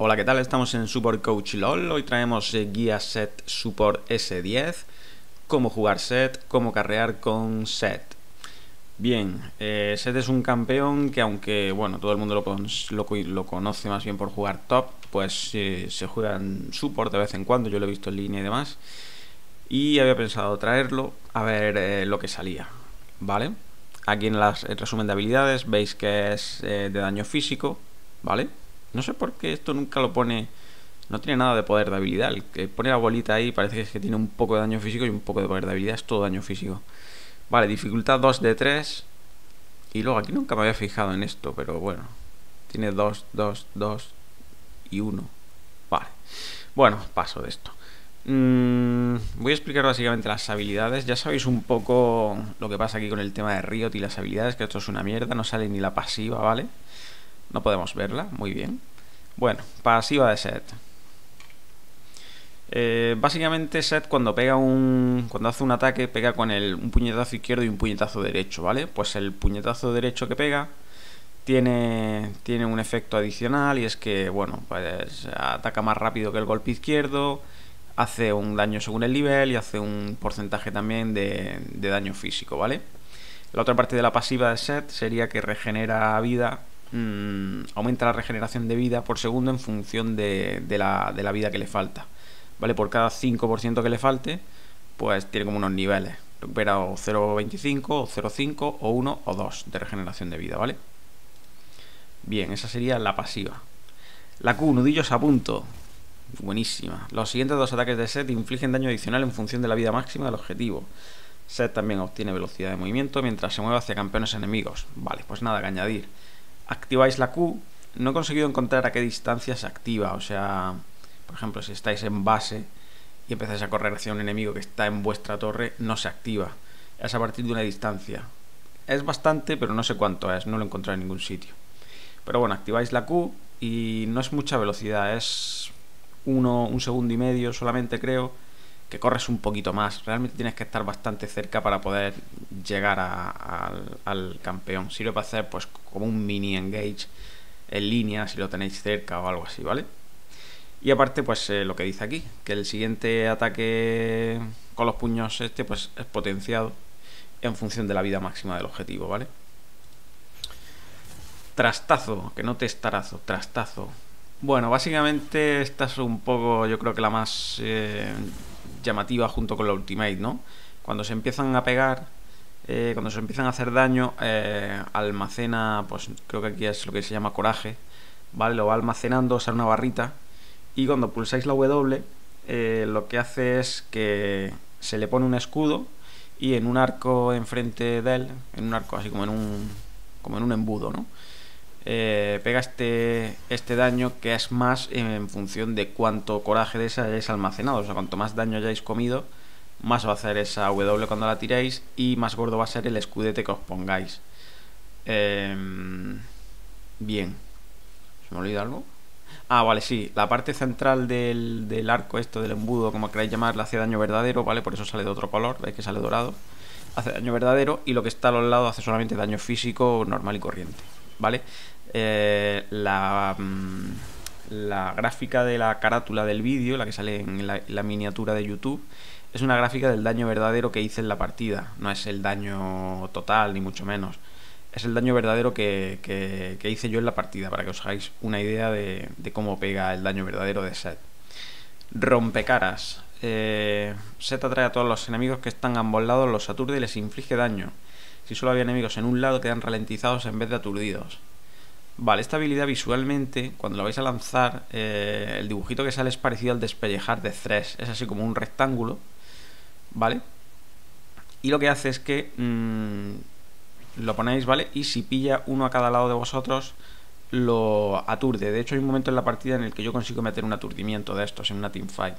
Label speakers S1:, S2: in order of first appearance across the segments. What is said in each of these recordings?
S1: Hola, ¿qué tal? Estamos en Support Coach LOL. Hoy traemos guía Set Support S10, cómo jugar Set, cómo carrear con Set. Bien, Set es un campeón que aunque, bueno, todo el mundo lo conoce más bien por jugar top, pues se juega en Support de vez en cuando, yo lo he visto en línea y demás. Y había pensado traerlo a ver lo que salía, ¿vale? Aquí en el resumen de habilidades veis que es de daño físico, ¿vale? No sé por qué esto nunca lo pone. No tiene nada de poder de habilidad. El que pone la bolita ahí parece que es que tiene un poco de daño físico y un poco de poder de habilidad. Es todo daño físico. Vale, dificultad 2 de 3. Y luego aquí nunca me había fijado en esto, pero bueno. Tiene 2, 2, 2 y 1. Vale. Bueno, paso de esto. Voy a explicar básicamente las habilidades. Ya sabéis un poco lo que pasa aquí con el tema de Riot y las habilidades, que esto es una mierda. No sale ni la pasiva, ¿vale? No podemos verla, muy bien. Bueno, pasiva de Set. Básicamente Set cuando hace un ataque pega con un puñetazo izquierdo y un puñetazo derecho, ¿vale? Pues el puñetazo derecho que pega tiene un efecto adicional y es que, bueno, pues ataca más rápido que el golpe izquierdo, hace un daño según el nivel y hace un porcentaje también de daño físico, ¿vale? La otra parte de la pasiva de Set sería que regenera vida. Aumenta la regeneración de vida por segundo en función de la vida que le falta, ¿vale? Por cada 5% que le falte, pues tiene como unos niveles. Recupera o 0,25, o 0,5, o 1 o 2 de regeneración de vida, ¿vale? Bien, esa sería la pasiva. La Q, nudillos a punto. Buenísima. Los siguientes dos ataques de Set infligen daño adicional en función de la vida máxima del objetivo. Set también obtiene velocidad de movimiento mientras se mueve hacia campeones enemigos. Vale, pues nada que añadir. Activáis la Q. No he conseguido encontrar a qué distancia se activa. O sea, por ejemplo, si estáis en base y empezáis a correr hacia un enemigo que está en vuestra torre, no se activa. Es a partir de una distancia. Es bastante, pero no sé cuánto es. No lo he encontrado en ningún sitio. Pero bueno, activáis la Q y no es mucha velocidad. Es un segundo y medio solamente, creo, que corres un poquito más. Realmente tienes que estar bastante cerca para poder llegar al campeón. Sirve para hacer pues como un mini engage en línea si lo tenéis cerca o algo así, ¿vale? Y aparte pues lo que dice aquí, que el siguiente ataque con los puños pues es potenciado en función de la vida máxima del objetivo, ¿vale? Trastazo, que no testarazo, trastazo. Bueno, básicamente esta es un poco, yo creo que la más llamativa junto con la Ultimate, ¿no? Cuando se empiezan a pegar, cuando se empiezan a hacer daño, almacena, pues creo que aquí es lo que se llama coraje, ¿vale? Lo va almacenando, sale una barrita y cuando pulsáis la W, lo que hace es que se le pone un escudo y en un arco enfrente de él, en un arco así como en un embudo, ¿no? Pega este daño que es más en función de cuánto coraje de esa hayáis almacenado. O sea, cuanto más daño hayáis comido, más va a hacer esa W cuando la tiréis y más gordo va a ser el escudete que os pongáis. Bien. ¿Se me olvida algo? Ah, vale, sí. La parte central del arco, del embudo, como queráis llamarla, hace daño verdadero, ¿vale? Por eso sale de otro color, veis que sale dorado. Hace daño verdadero y lo que está a los lados hace solamente daño físico normal y corriente, ¿vale? La gráfica de la carátula del vídeo, la que sale en la miniatura de YouTube, es una gráfica del daño verdadero que hice en la partida. No es el daño total, ni mucho menos. Es el daño verdadero que hice yo en la partida, para que os hagáis una idea de cómo pega el daño verdadero de Set. Rompecaras. Set atrae a todos los enemigos que están a ambos lados, los aturde y les inflige daño. Si solo había enemigos en un lado, quedan ralentizados en vez de aturdidos. Vale, esta habilidad visualmente, cuando la vais a lanzar, el dibujito que sale es parecido al despellejar de Thresh. Es así como un rectángulo, ¿vale? Y lo que hace es que lo ponéis, ¿vale? Y si pilla uno a cada lado de vosotros, lo aturde. De hecho, hay un momento en la partida en el que yo consigo meter un aturdimiento de estos en una teamfight.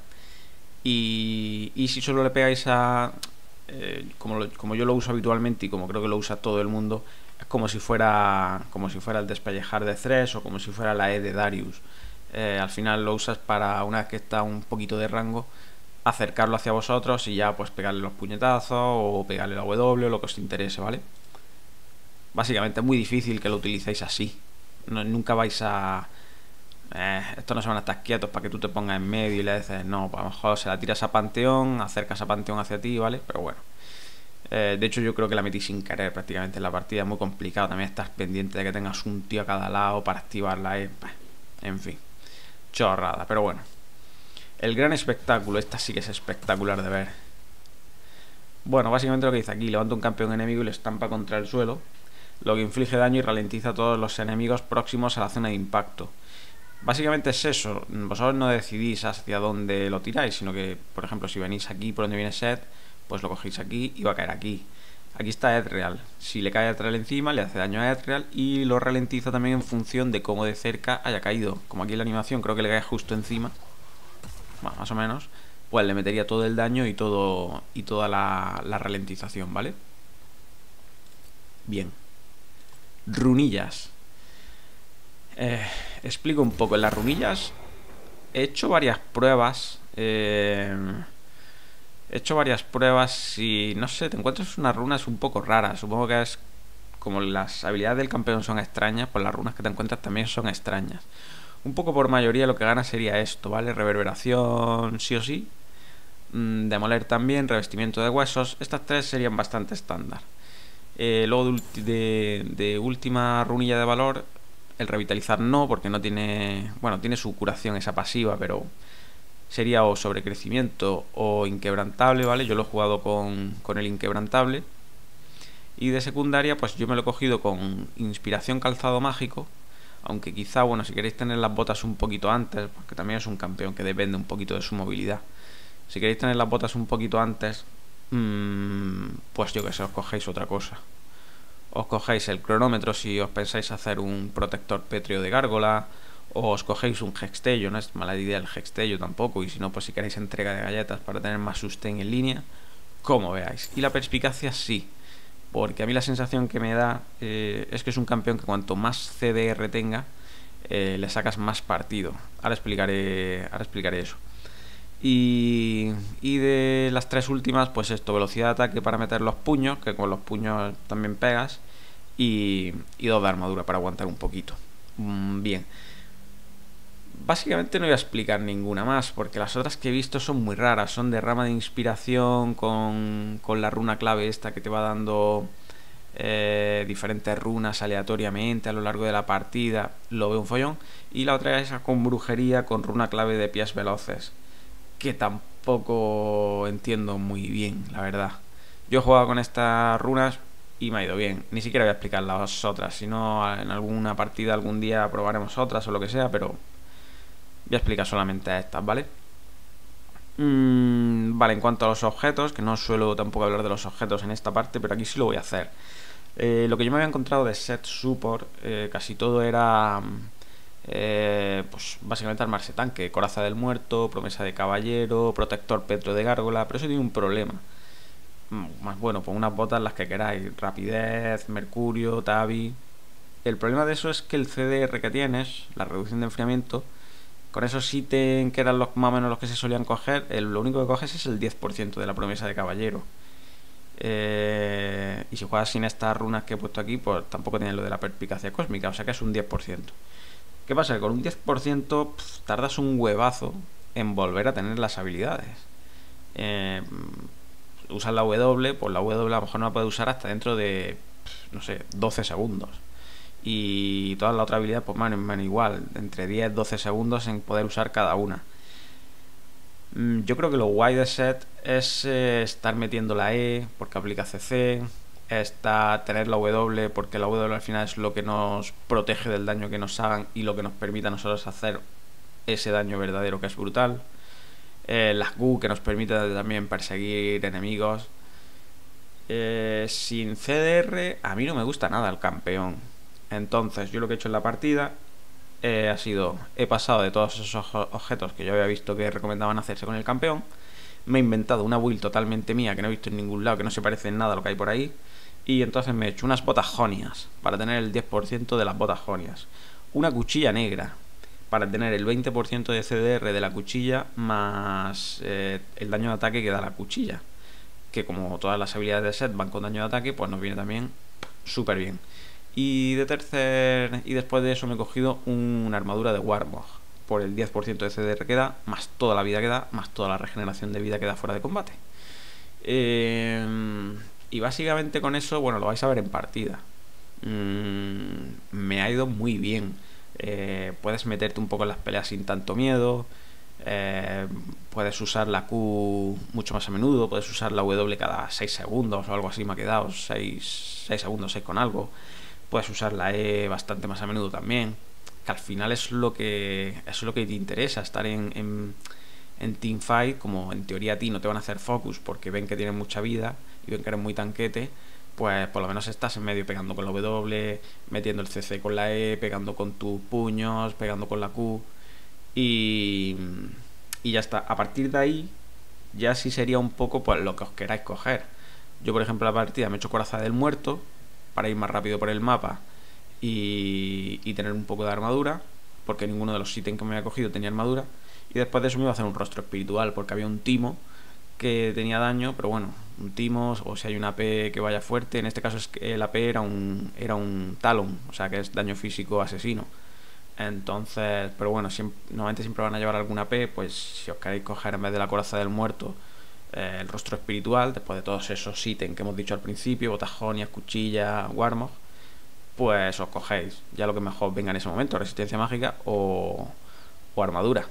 S1: Y si solo le pegáis a... como yo lo uso habitualmente y como creo que lo usa todo el mundo, es como si fuera el despellejar de Thresh o como si fuera la E de Darius. Al final lo usas para, una vez que está un poquito de rango, acercarlo hacia vosotros y ya pues pegarle los puñetazos o pegarle la W o lo que os interese, ¿vale? Básicamente es muy difícil que lo utilicéis así. Nunca vais a estos no se van a estar quietos para que tú te pongas en medio y le dices, no, pues a lo mejor se la tiras a Panteón, acercas a Panteón hacia ti, ¿vale? Pero bueno. De hecho, yo creo que la metí sin querer prácticamente en la partida. Es muy complicado también estar pendiente de que tengas un tío a cada lado para activarla. En fin, chorrada, pero bueno. El gran espectáculo, esta sí que es espectacular de ver. Bueno, básicamente lo que dice aquí: levanta un campeón enemigo y lo estampa contra el suelo, lo que inflige daño y ralentiza a todos los enemigos próximos a la zona de impacto. Básicamente es eso. Vosotros no decidís hacia dónde lo tiráis, sino que, por ejemplo, si venís aquí por donde viene Seth, pues lo cogéis aquí y va a caer aquí. Aquí está Ezreal. Si le cae Ezreal encima, le hace daño a Ezreal y lo ralentiza también en función de cómo de cerca haya caído. Como aquí en la animación creo que le cae justo encima, bueno, más o menos, pues le metería todo el daño y toda la ralentización, ¿vale? Bien. Runillas. Explico un poco. En las runillas he hecho varias pruebas. Y no sé, te encuentras unas runas un poco raras. Supongo que es como las habilidades del campeón son extrañas, pues las runas que te encuentras también son extrañas. Un poco por mayoría lo que gana sería esto, ¿vale? Reverberación sí o sí, demoler también, revestimiento de huesos. Estas tres serían bastante estándar. Luego de última runilla de valor, el revitalizar no, porque no tiene... Bueno, tiene su curación esa pasiva, pero sería o sobrecrecimiento o inquebrantable, ¿vale? Yo lo he jugado con el inquebrantable. Y de secundaria, pues yo me lo he cogido con inspiración calzado mágico. Aunque quizá, bueno, si queréis tener las botas un poquito antes, porque también es un campeón que depende un poquito de su movilidad. Si queréis tener las botas un poquito antes, pues yo que sé, os cogéis otra cosa. Os cogéis el cronómetro si os pensáis hacer un protector pétreo de gárgola, o os cogéis un hextello. No es mala idea el hextello tampoco, y si no, pues si queréis entrega de galletas para tener más sustain en línea, como veáis. Y la perspicacia sí, porque a mí la sensación que me da es que es un campeón que cuanto más CDR tenga, le sacas más partido. Ahora explicaré eso. Y de las tres últimas, pues esto: velocidad de ataque para meter los puños, que con los puños también pegas, y 2 de armadura para aguantar un poquito. Bien. Básicamente no voy a explicar ninguna más, porque las otras que he visto son muy raras. Son de rama de inspiración con la runa clave esta que te va dando diferentes runas aleatoriamente a lo largo de la partida. Lo veo un follón. Y la otra es esa con brujería, con runa clave de pies veloces, que tampoco entiendo muy bien, la verdad. Yo he jugado con estas runas y me ha ido bien. Ni siquiera voy a explicar las otras, sino en alguna partida algún día probaremos otras o lo que sea, pero voy a explicar solamente estas, ¿vale? Vale, en cuanto a los objetos, que no suelo tampoco hablar de los objetos en esta parte, pero aquí sí lo voy a hacer. Lo que yo me había encontrado de set support, casi todo era... pues básicamente armarse tanque, coraza del muerto, promesa de caballero, protector petro de gárgola. Pero eso tiene un problema. Más bueno, pues unas botas las que queráis, rapidez, mercurio, tabi. El problema de eso es que el CDR que tienes, la reducción de enfriamiento, con esos ítems que eran los, más o menos los que se solían coger, lo único que coges es el 10% de la promesa de caballero. Y si juegas sin estas runas que he puesto aquí, pues tampoco tienes lo de la perspicacia cósmica, o sea que es un 10%. ¿Qué pasa? Que con un 10% tardas un huevazo en volver a tener las habilidades. Usas la W, pues la W a lo mejor no la puedes usar hasta dentro de, no sé, 12 segundos. Y todas las otras habilidades pues van igual, entre 10-12 segundos en poder usar cada una. Yo creo que lo guay de set es estar metiendo la E porque aplica CC, tener la W porque la W al final es lo que nos protege del daño que nos hagan y lo que nos permite a nosotros hacer ese daño verdadero que es brutal. Las Q que nos permite también perseguir enemigos. Sin CDR a mí no me gusta nada el campeón. Entonces yo lo que he hecho en la partida ha sido, he pasado de todos esos objetos que yo había visto que recomendaban hacerse con el campeón. Me he inventado una build totalmente mía que no he visto en ningún lado, que no se parece en nada a lo que hay por ahí. Y entonces me he hecho unas botas jonias para tener el 10% de las botas jonias, una cuchilla negra para tener el 20% de CDR de la cuchilla más el daño de ataque que da la cuchilla, que como todas las habilidades de set van con daño de ataque, pues nos viene también súper bien. Y después de eso me he cogido una armadura de Warmog, por el 10% de CDR que da, más toda la vida que da, más toda la regeneración de vida que da fuera de combate. Y básicamente con eso, bueno, lo vais a ver en partida. Me ha ido muy bien. Puedes meterte un poco en las peleas sin tanto miedo. Puedes usar la Q mucho más a menudo. Puedes usar la W cada 6 segundos o algo así me ha quedado. 6 segundos, 6 con algo. Puedes usar la E bastante más a menudo también. Que al final es lo que te interesa, estar en teamfight. Como en teoría a ti no te van a hacer focus porque ven que tienes mucha vida y ven que eres muy tanquete, pues por lo menos estás en medio pegando con la W, metiendo el CC con la E, pegando con tus puños, pegando con la Q y ya está. A partir de ahí ya sí sería un poco pues lo que os queráis coger. Yo por ejemplo la partida me he hecho Coraza del Muerto para ir más rápido por el mapa y tener un poco de armadura, porque ninguno de los ítems que me había cogido tenía armadura. Y después de eso me iba a hacer un rostro espiritual, porque había un timo que tenía daño, pero bueno, un timo, o si hay una AP que vaya fuerte, en este caso es que el AP era un talon, o sea que es daño físico asesino. Entonces, pero bueno, normalmente siempre van a llevar alguna AP, pues si os queréis coger en vez de la Coraza del Muerto el rostro espiritual, después de todos esos ítems que hemos dicho al principio, botajonias, cuchilla, warmog, pues os cogéis ya lo que mejor venga en ese momento, resistencia mágica o armadura.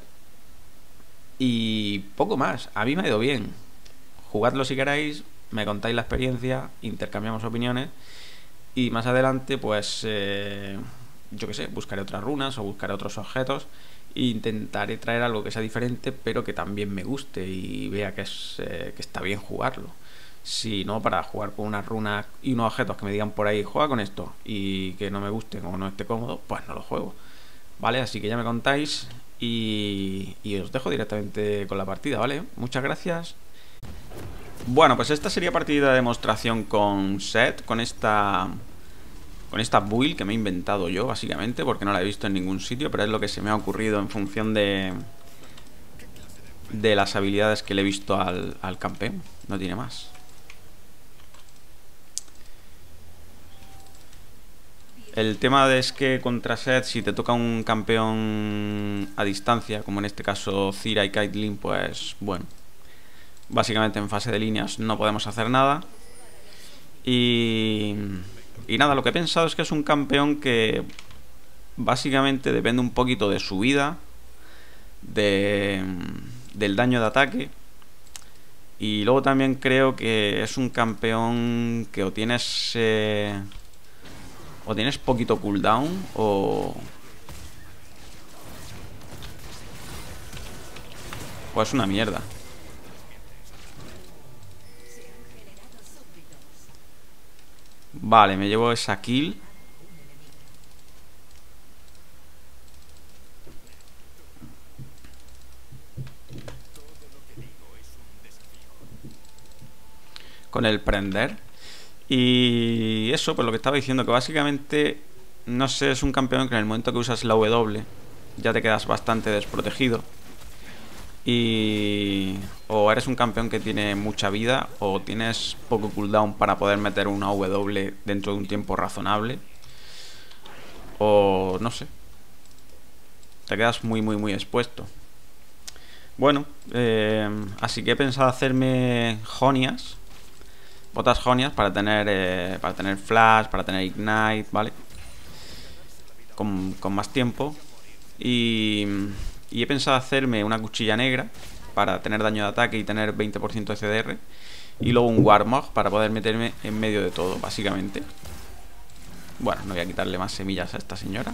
S1: Y poco más, a mí me ha ido bien. Jugadlo si queréis, me contáis la experiencia, intercambiamos opiniones y más adelante pues yo que sé, buscaré otras runas o buscaré otros objetos e intentaré traer algo que sea diferente pero que también me guste y vea que está bien jugarlo. Si no, para jugar con unas runas y unos objetos que me digan por ahí juega con esto y que no me gusten o no esté cómodo, pues no lo juego, ¿vale? Así que ya me contáis y os dejo directamente con la partida, ¿vale? Muchas gracias. Bueno, pues esta sería partida de demostración con Sett, con esta build que me he inventado yo, básicamente, porque no la he visto en ningún sitio, pero es lo que se me ha ocurrido en función de las habilidades que le he visto al campeón. No tiene más. El tema es que contra Sett, si te toca un campeón a distancia, como en este caso Zyra y Caitlyn, pues bueno, básicamente en fase de líneas no podemos hacer nada. Y nada, lo que he pensado es que es un campeón que básicamente depende un poquito de su vida, del daño de ataque. Y luego también creo que es un campeón que o tienes poquito cooldown o es una mierda. Vale, me llevo esa kill. Con el prender. Y eso, pues lo que estaba diciendo, que básicamente, no sé, es un campeón que en el momento que usas la W ya te quedas bastante desprotegido. Y o eres un campeón que tiene mucha vida o tienes poco cooldown para poder meter una W dentro de un tiempo razonable. O no sé, te quedas muy expuesto. Bueno, así que he pensado hacerme jonias, botas jonias para tener flash, para tener ignite, ¿vale? Con más tiempo. Y he pensado hacerme una cuchilla negra para tener daño de ataque y tener 20% de CDR. Y luego un Warmog para poder meterme en medio de todo, básicamente. Bueno, no voy a quitarle más semillas a esta señora.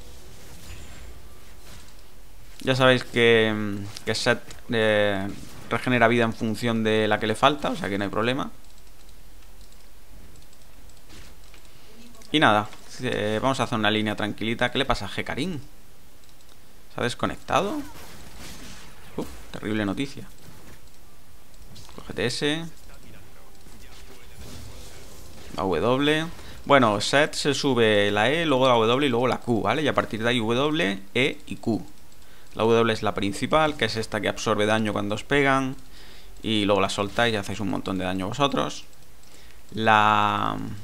S1: Ya sabéis que Sett regenera vida en función de la que le falta, o sea que no hay problema. Y nada, vamos a hacer una línea tranquilita. ¿Qué le pasa a Hecarim? ¿Se ha desconectado? Terrible noticia. Cógete ese. La W. Bueno, Sett se sube la E, luego la W y luego la Q, ¿vale? Y a partir de ahí W, E y Q. La W es la principal, que es esta que absorbe daño cuando os pegan. Y luego la soltáis y hacéis un montón de daño vosotros. La Q es esa que corréis hacia el enemigo y tal.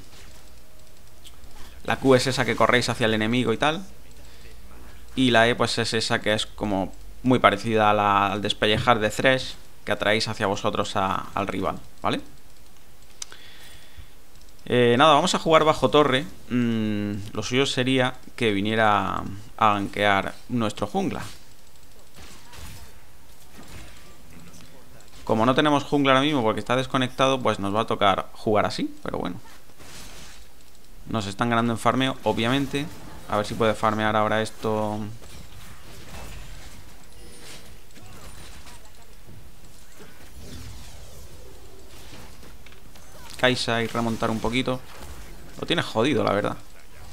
S1: Y la E pues es esa que es como muy parecida a al despellejar de Thresh, que atraéis hacia vosotros al rival, ¿vale? Nada, vamos a jugar bajo torre. Lo suyo sería que viniera a gankear nuestro jungla. Como no tenemos jungla ahora mismo porque está desconectado, pues nos va a tocar jugar así, pero bueno. Nos están ganando en farmeo, obviamente. A ver si puede farmear ahora esto. Kai'Sa y remontar un poquito. Lo tiene jodido, la verdad.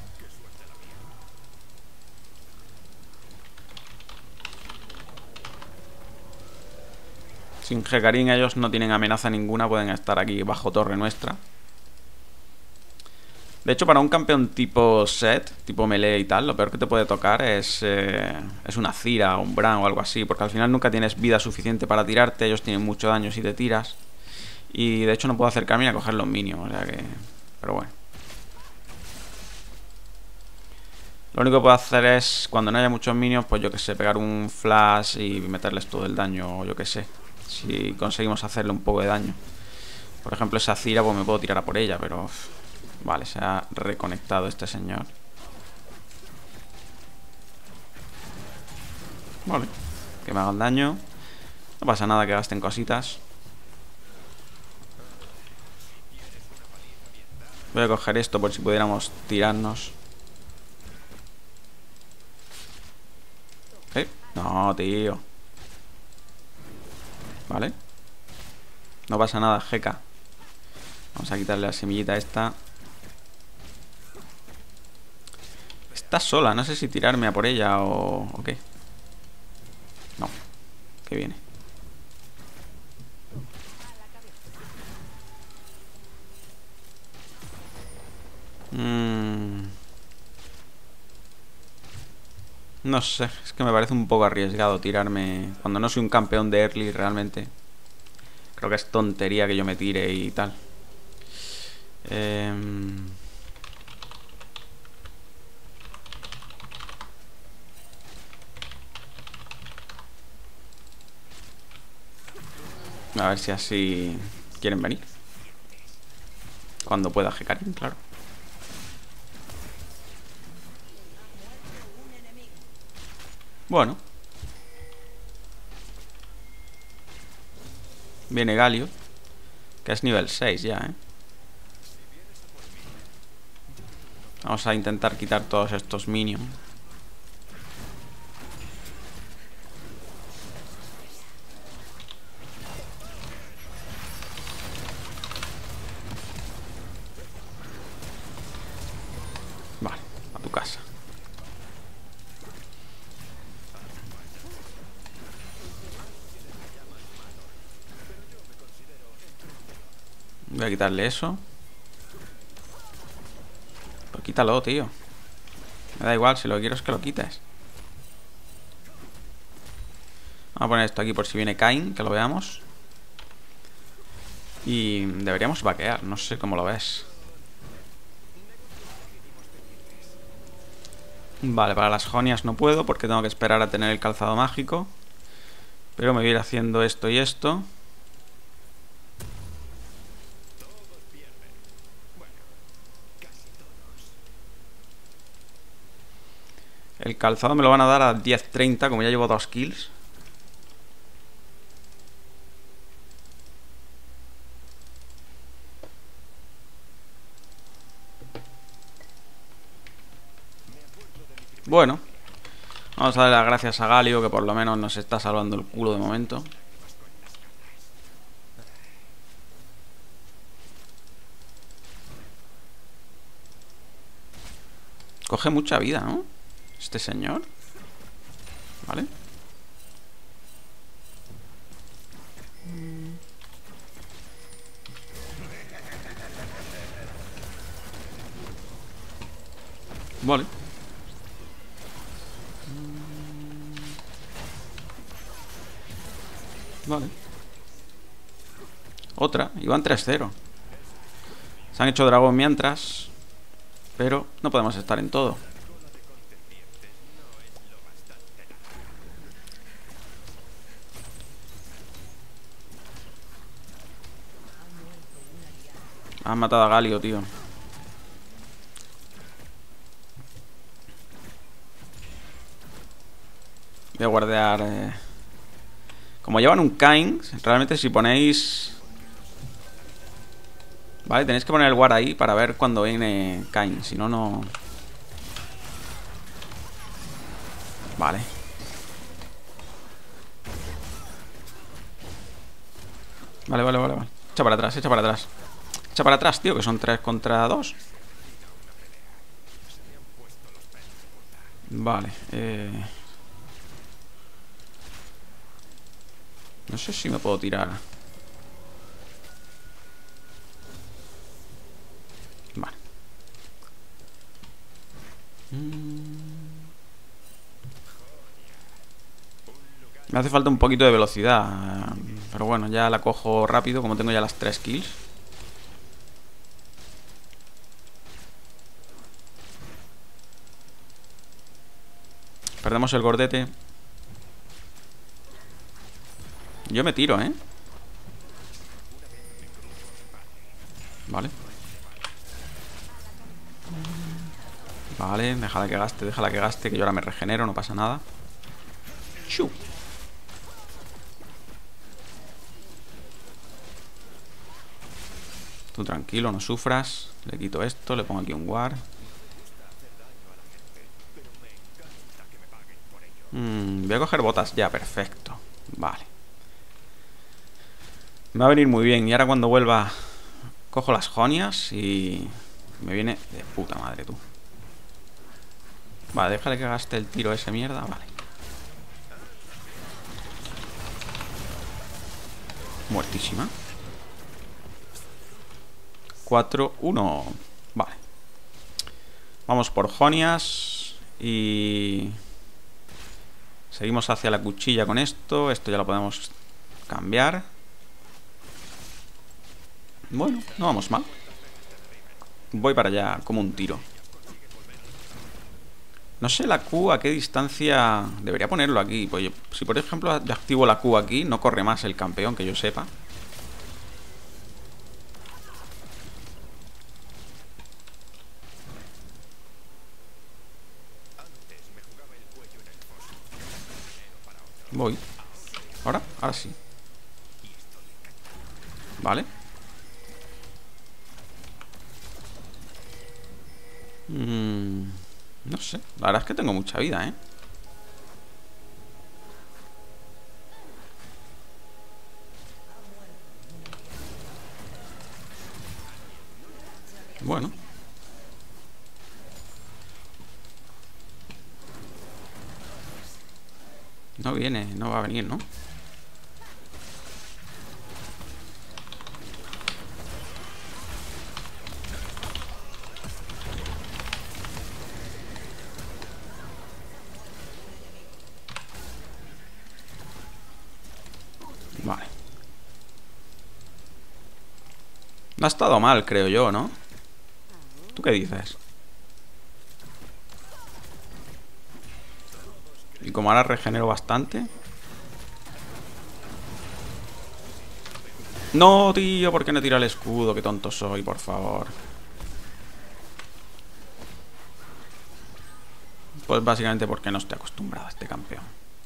S1: Sin Hecarim ellos no tienen amenaza ninguna. Pueden estar aquí bajo torre nuestra. De hecho, para un campeón tipo Set, tipo melee y tal, lo peor que te puede tocar es una Zyra o un Bran o algo así. Porque al final nunca tienes vida suficiente para tirarte. Ellos tienen mucho daño si te tiras. Y de hecho no puedo acercarme ni a coger los minions. O sea que... Pero bueno. Lo único que puedo hacer es, cuando no haya muchos minions, pues yo que sé, pegar un flash y meterles todo el daño, o yo que sé. Si conseguimos hacerle un poco de daño. Por ejemplo, esa Zyra, pues me puedo tirar a por ella, pero... Vale, se ha reconectado este señor. Vale, que me hagan daño. No pasa nada que gasten cositas. Voy a coger esto por si pudiéramos tirarnos. No, tío. Vale. No pasa nada, jeca. Vamos a quitarle la semillita esta. Está sola, no sé si tirarme a por ella o qué. No, que viene. No sé, es que me parece un poco arriesgado tirarme cuando no soy un campeón de early realmente. Creo que es tontería que yo me tire y tal. A ver si así quieren venir. Cuando pueda Hecarim, claro. Bueno. Viene Galio, que es nivel 6 ya, ¿eh? Vamos a intentar quitar todos estos minions. Vale, a tu casa. Voy a quitarle eso. Pues quítalo, tío. Me da igual, si lo quiero es que lo quites. Vamos a poner esto aquí por si viene Kayn, que lo veamos. Y deberíamos vaquear, no sé cómo lo ves. Vale, para las jonias no puedo porque tengo que esperar a tener el calzado mágico. Pero me voy a ir haciendo esto y esto. El calzado me lo van a dar a 10-30, como ya llevo 2 kills. Bueno, vamos a darle las gracias a Galio, que por lo menos nos está salvando el culo de momento. Coge mucha vida, ¿no? Este señor. Vale. Vale. Vale. Otra. Iban 3-0. Se han hecho dragón mientras. Pero no podemos estar en todo. Han matado a Galio, tío. Voy a guardar... Como llevan un Kayn, realmente si ponéis... Vale, tenéis que poner el guard ahí para ver cuando viene Kayn. Si no, no... Vale. Vale. Echa para atrás, echa para atrás. Echa para atrás, tío, que son 3 contra 2. Vale, no sé si me puedo tirar. Vale. Me hace falta un poquito de velocidad. Pero bueno, ya la cojo rápido, como tengo ya las 3 kills. Perdemos el gordete. Yo me tiro, ¿eh? Vale. Vale, déjala que gaste, que yo ahora me regenero, no pasa nada. ¡Chu! Tú tranquilo, no sufras. Le quito esto, le pongo aquí un ward. Voy a coger botas ya, perfecto. Vale. Me va a venir muy bien. Y ahora cuando vuelva cojo las jonias y me viene de puta madre, tú. Vale, déjale que gaste el tiro ese mierda. Vale. Muertísima. 4-1. Vale. Vamos por jonias. Y... seguimos hacia la cuchilla con esto. Esto ya lo podemos cambiar. Bueno, no vamos mal. Voy para allá como un tiro. No sé la Q a qué distancia... Debería ponerlo aquí. Pues si por ejemplo yo activo la Q aquí, no corre más el campeón, que yo sepa. Voy. Ahora sí. Vale. No sé. La verdad es que tengo mucha vida, ¿eh? Bueno. No viene, no va a venir, ¿no? Vale. No ha estado mal, creo yo, ¿no? ¿Tú qué dices? Y como ahora regenero bastante. No, tío, ¿por qué no tira el escudo? Qué tonto soy, por favor. Pues básicamente porque no estoy acostumbrado a este campeón.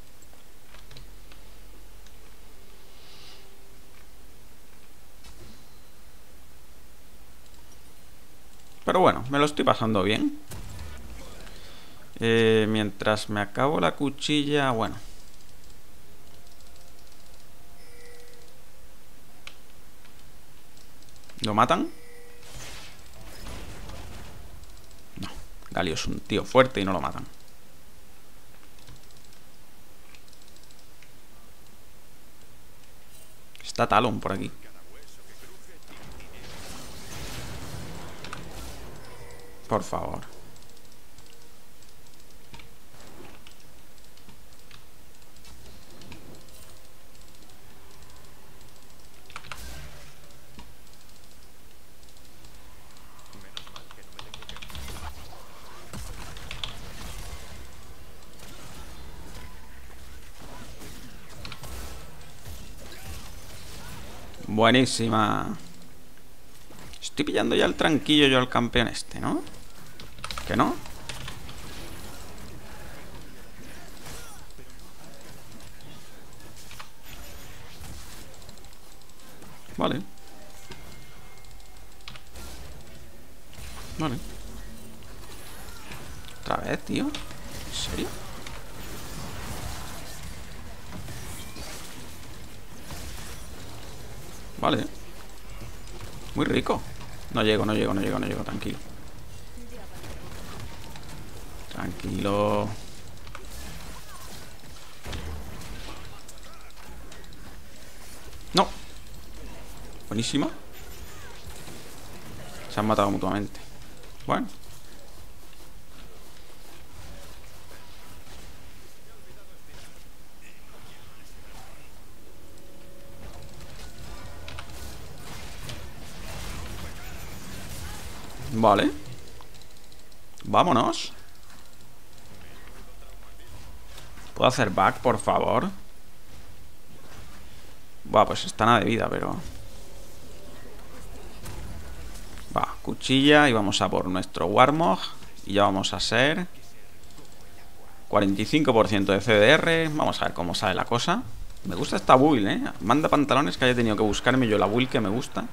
S1: Pero bueno, me lo estoy pasando bien. Mientras me acabo la cuchilla, bueno. ¿Lo matan? No, Galio es un tío fuerte y no lo matan. Está Talon por aquí. Por favor. Buenísima. Estoy pillando ya el tranquillo yo al campeón este, ¿no? ¿Que no? Vale. Vale. ¿Otra vez, tío? ¿En serio? Vale. Muy rico. No llego, tranquilo. Tranquilo. No. Buenísima. Se han matado mutuamente. Bueno. Vale. Vámonos. ¿Puedo hacer back, por favor? Buah, pues está nada de vida, pero... Va, cuchilla y vamos a por nuestro Warmog. Y ya vamos a ser 45% de CDR. Vamos a ver cómo sale la cosa. Me gusta esta build, ¿eh? Manda pantalones que haya tenido que buscarme yo la build que me gusta.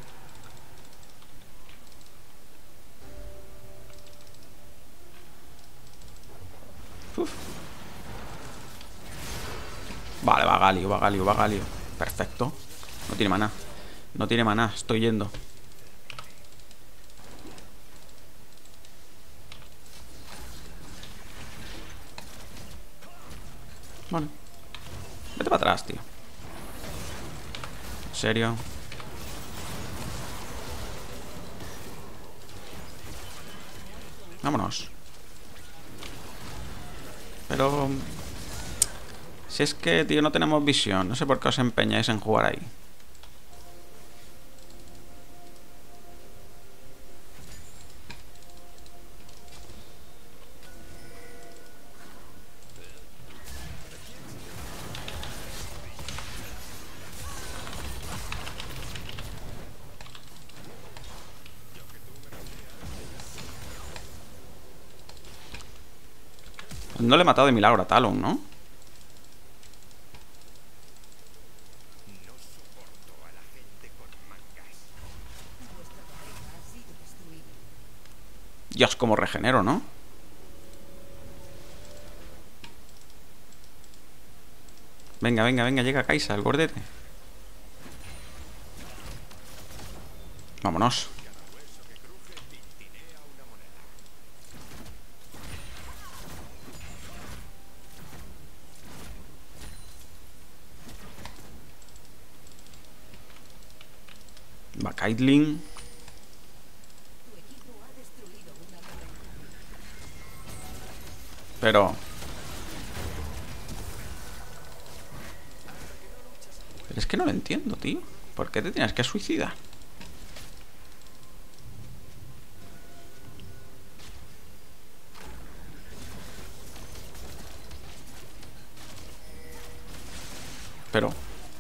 S1: Uf. Vale, va Galio, va Galio, va Galio. Perfecto. No tiene maná. No tiene maná, estoy yendo. Vale. Vete para atrás, tío. ¿En serio? Vámonos. Pero... si es que, tío, no tenemos visión. No sé por qué os empeñáis en jugar ahí. No le he matado de milagro a Talon, ¿no? Dios, cómo regenero, ¿no? Venga, venga, venga, llega Kaisa, el gordete. Vámonos. Va Caitlyn. Pero... es que no lo entiendo, tío. ¿Por qué te tienes que suicidar? Pero...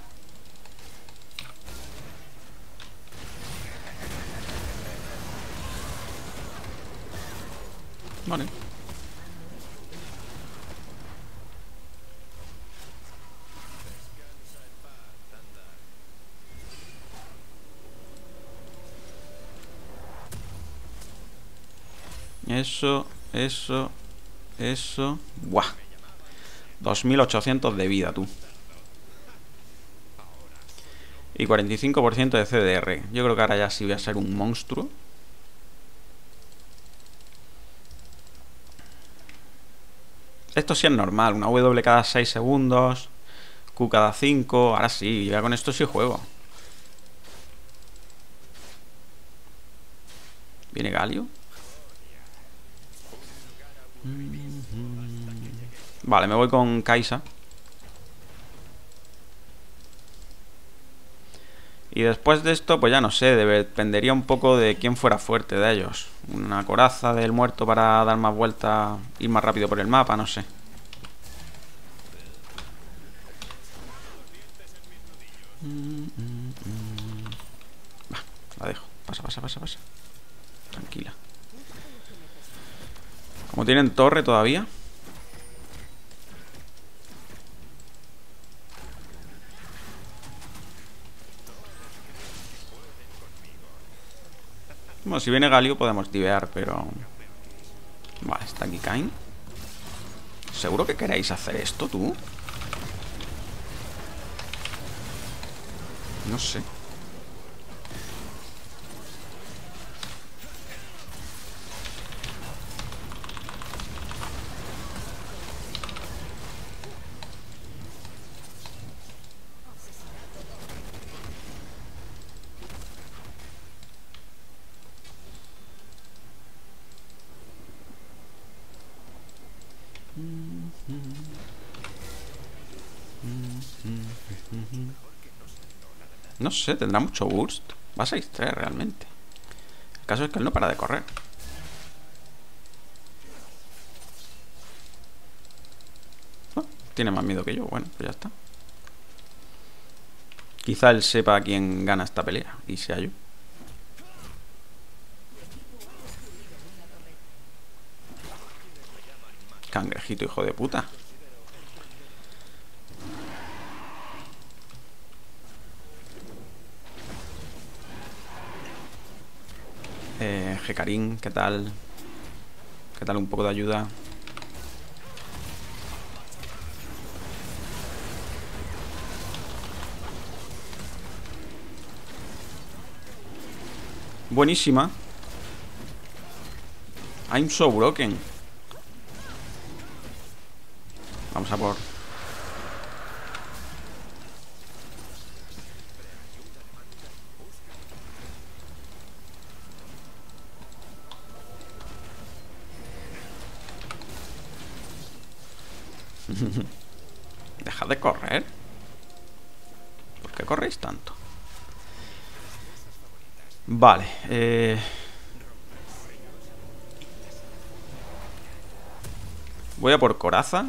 S1: vale. Eso. Buah. 2800 de vida, tú. Y 45% de CDR. Yo creo que ahora ya sí voy a ser un monstruo. Esto sí es normal. Una W cada 6 segundos. Q cada 5. Ahora sí, ya con esto sí juego. ¿Viene Galio? Vale, me voy con Kaisa. Y después de esto, pues ya no sé, dependería un poco de quién fuera fuerte de ellos. Una coraza del muerto para dar más vueltas, ir más rápido por el mapa, no sé. La dejo. Pasa, pasa, pasa, pasa. Tranquila. Como tienen torre todavía. Bueno, si viene Galio podemos divear, pero... Vale, está aquí Kayn. ¿Seguro que queréis hacer esto, tú? No sé. No sé, tendrá mucho burst. Va a 6-3 realmente. El caso es que él no para de correr. Oh, tiene más miedo que yo. Bueno, pues ya está. Quizá él sepa quién gana esta pelea y sea yo. Cangrejito, hijo de puta. Hecarim, ¿qué tal? ¿Qué tal un poco de ayuda? Buenísima. I'm so broken. Vamos a por... Dejad de correr. ¿Por qué corréis tanto? Vale, voy a por coraza.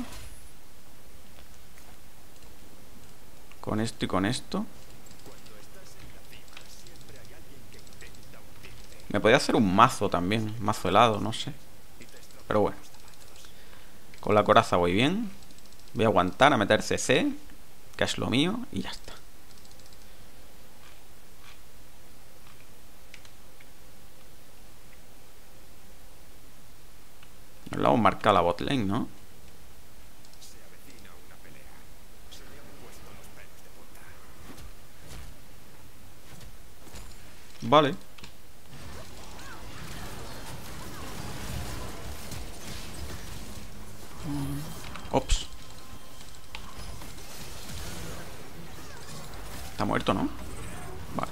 S1: Con esto y con esto. Me podía hacer un mazo también. Mazo helado, no sé. Pero bueno. Con la coraza voy bien. Voy a aguantar a meter CC, que es lo mío, y ya está. Nos la hemos marcado la botlane, ¿no? Vale. Ops. Está muerto, ¿no? Vale.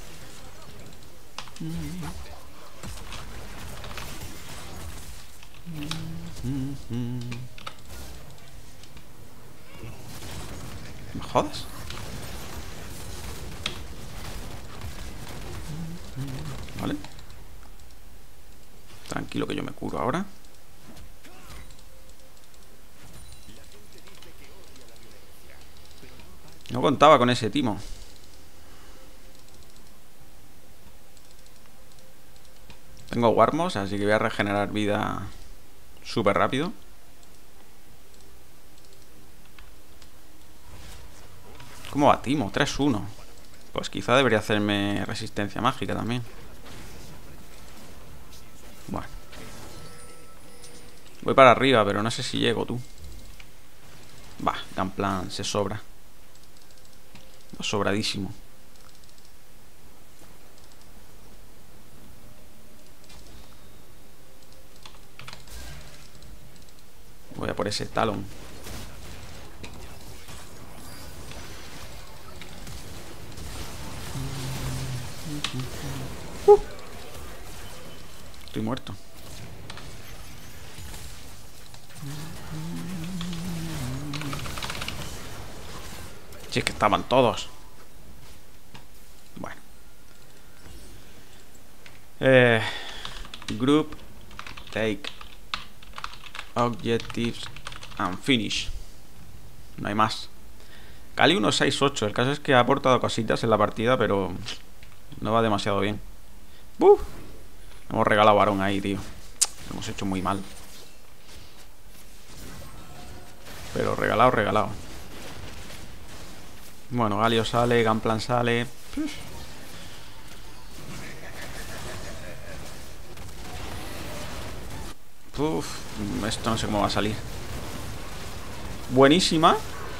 S1: ¿Me jodas? Vale. Tranquilo que yo me curo ahora. No contaba con ese timo. Tengo Warmos, así que voy a regenerar vida súper rápido. ¿Cómo va Timo? 3-1. Pues quizá debería hacerme resistencia mágica también. Bueno. Voy para arriba, pero no sé si llego, tú. Va, Gunplan se sobra. Va sobradísimo. Voy a por ese talón. Estoy muerto. Si es que estaban todos. Bueno. Group. Take. Objectives. And finish. No hay más. Cali 1-6-8. El caso es que ha aportado cositas en la partida, pero no va demasiado bien. ¡Buf! Hemos regalado varón ahí, tío. Lo hemos hecho muy mal. Pero regalado, regalado. Bueno, Galio sale, Gunplan sale. Uf, esto no sé cómo va a salir. Buenísima.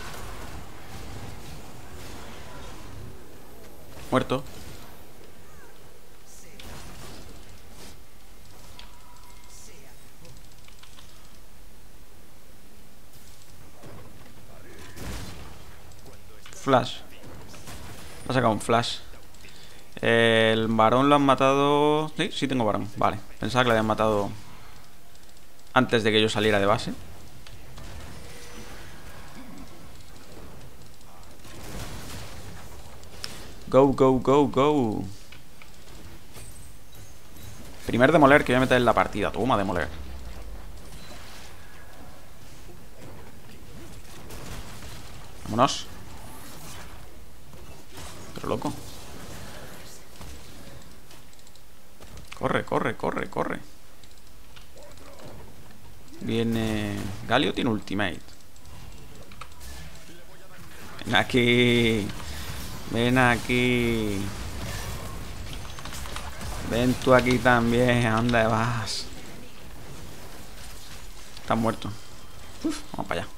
S1: Muerto. Flash. Ha sacado un flash. El varón lo han matado. Sí, sí tengo varón. Vale. Pensaba que lo habían matado antes de que yo saliera de base. Go, go, go, go. Primer demoler que voy a meter en la partida. Toma, demoler. Vámonos. Pero loco. Corre, corre, corre, corre. Viene... Galio tiene ultimate. Ven aquí. Ven aquí. Ven tú aquí también. ¿A dónde vas? Estás muerto. Uf, vamos para allá.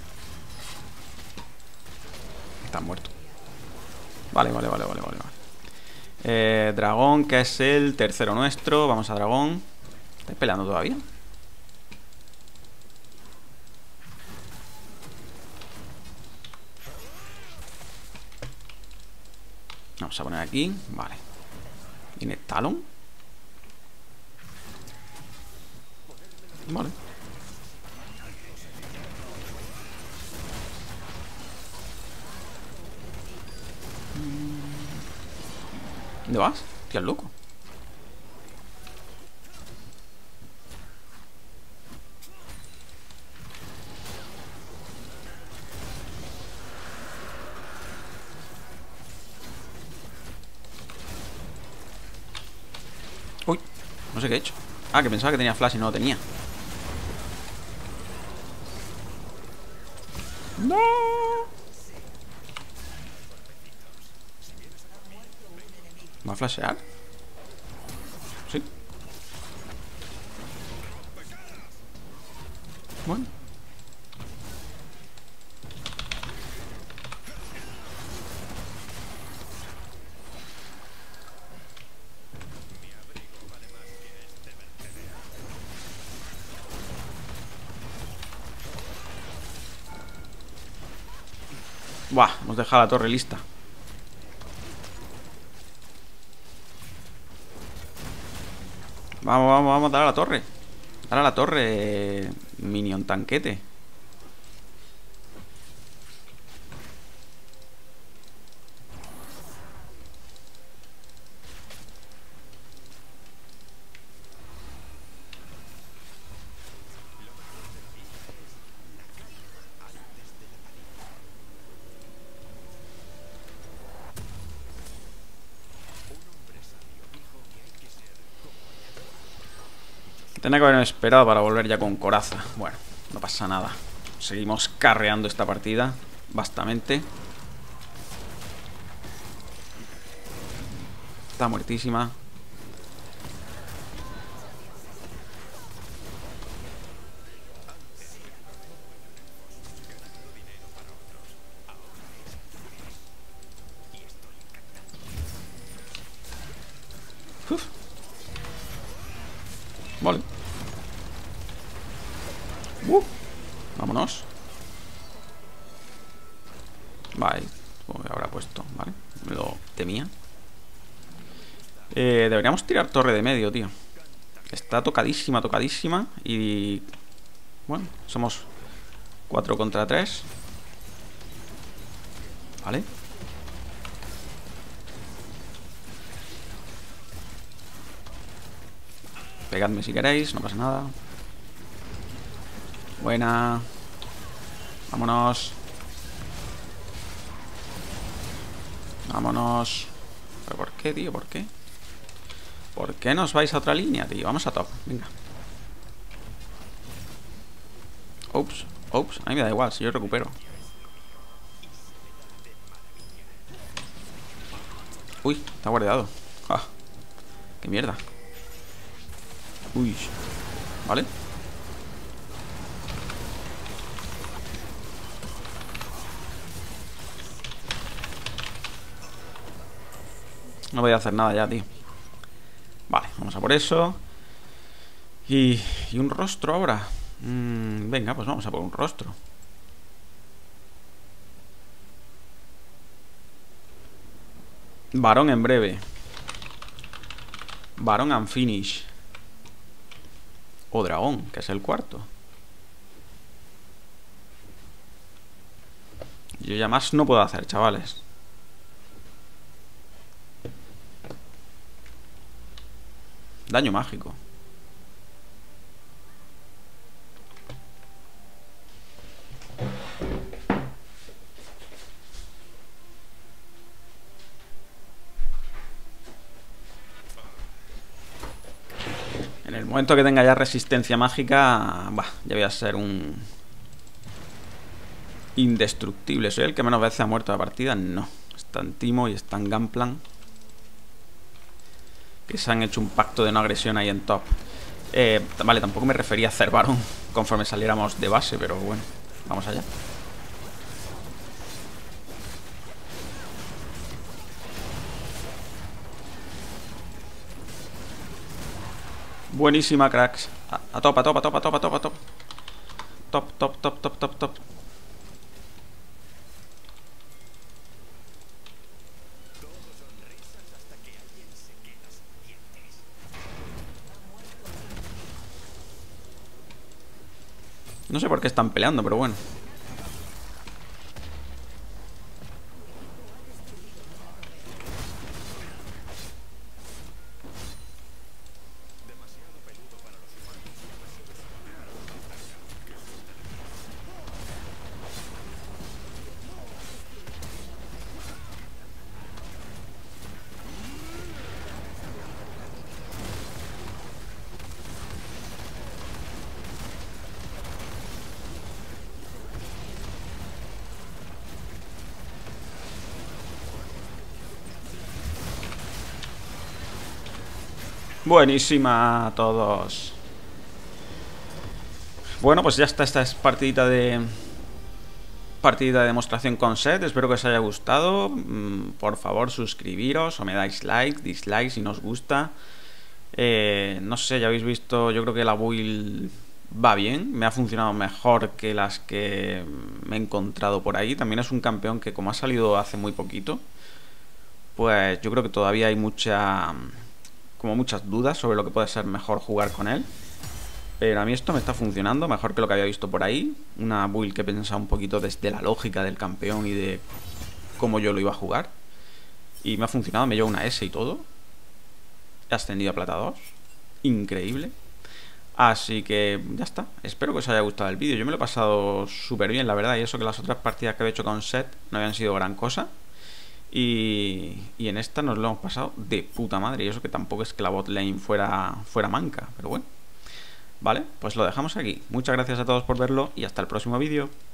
S1: Estás muerto. Vale, vale, vale, vale, vale. Dragón, que es el tercero nuestro. Vamos a dragón. ¿Estáis peleando todavía? Vamos a poner aquí. Vale. Viene Talon. Vale. ¿Dónde vas? Tío, loco. Uy, no sé qué he hecho. Ah, que pensaba que tenía flash y no lo tenía. ¡No! ¿Va a flashear? Sí. Bueno. Buah, hemos dejado la torre lista. Vamos, vamos, vamos a dar a la torre. Dar a la torre, minion tanquete. Tenía que haberme esperado para volver ya con coraza. Bueno, no pasa nada. Seguimos carreando esta partida bastante. Está muertísima. Uf. Vale. Vámonos. Vale, supongo que habrá puesto, ¿vale? Me lo temía. Deberíamos tirar torre de medio, tío. Está tocadísima, tocadísima. Y... bueno, somos 4 contra 3. Vale. Pegadme si queréis, no pasa nada. Buena. Vámonos. Vámonos. ¿Pero por qué, tío? ¿Por qué? ¿Por qué no os vais a otra línea, tío? Vamos a top, venga. Ups, ups, a mí me da igual, si yo recupero. Uy, está guardado. Ah, qué mierda. Uy, vale. No voy a hacer nada ya, tío. Vale, vamos a por eso. Y un rostro ahora. Venga, pues vamos a por un rostro. Varón en breve. Varón and finish. O dragón, que es el cuarto. Yo ya más no puedo hacer, chavales. Daño mágico. En el momento que tenga ya resistencia mágica, bah, ya voy a ser un indestructible. ¿Soy el que menos veces ha muerto de la partida? No. Está en Timo y está en Gunplan, que se han hecho un pacto de no agresión ahí en top. Vale, tampoco me refería a hacer varón conforme saliéramos de base, pero bueno, vamos allá. Buenísima, cracks. A top, a top, a top, a top, a top, a top. Top, top, top, top, top, top. No sé por qué están peleando, pero bueno. Buenísima a todos. Bueno, pues ya está. Esta es partidita de demostración con Seth. Espero que os haya gustado. Por favor, suscribiros o me dais like, dislike si no os gusta. No sé, ya habéis visto. Yo creo que la build va bien. Me ha funcionado mejor que las que me he encontrado por ahí. También es un campeón que, como ha salido hace muy poquito, pues yo creo que todavía hay muchas dudas sobre lo que puede ser mejor jugar con él. Pero a mí esto me está funcionando mejor que lo que había visto por ahí. Una build que he pensado un poquito desde la lógica del campeón y de cómo yo lo iba a jugar. Y me ha funcionado, me llevo una S y todo. He ascendido a plata 2. Increíble. Así que ya está. Espero que os haya gustado el vídeo. Yo me lo he pasado súper bien, la verdad. Y eso que las otras partidas que he hecho con Seth no habían sido gran cosa. Y en esta nos lo hemos pasado de puta madre. Y eso que tampoco es que la bot lane fuera manca. Pero bueno. Vale, pues lo dejamos aquí. Muchas gracias a todos por verlo y hasta el próximo vídeo.